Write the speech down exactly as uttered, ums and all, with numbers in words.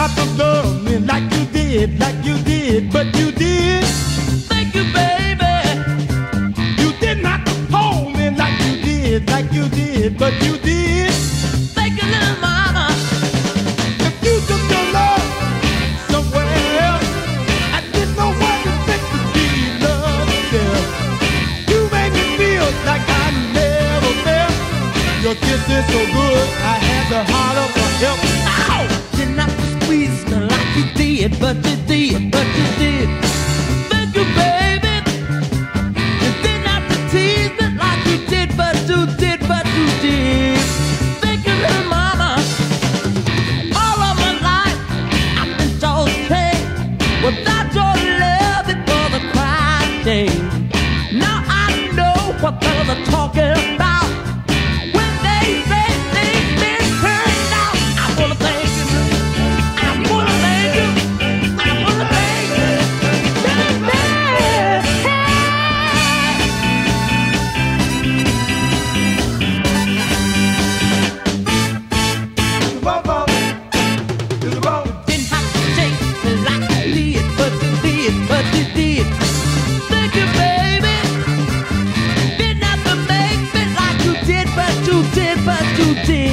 not to love me like you did, like you did, but you did. Thank you, baby. You did not hold me like you did, like you did, but you did. Thank you, little mama. If you took your love somewhere else, I didn't know what to think to be loved there. You made me feel like I never felt. Your kiss is so good, I had to holler for help. Ow! Did not squeeze me like you did, but you did, but you did. Thank you, baby. You did not tease me like you did, but you did, but you did. Thank you, little mama. All of my life I've been so okay. Without your love, it was a crying day. Now I know what fellas are talking about. When they say things been turned out, I wanna thank you. I wanna thank you. I wanna thank you. Baby. Didn't have to take me like you did, but you did, but you did. Thank you, baby. Didn't have to make me like you did, but you did, but you did.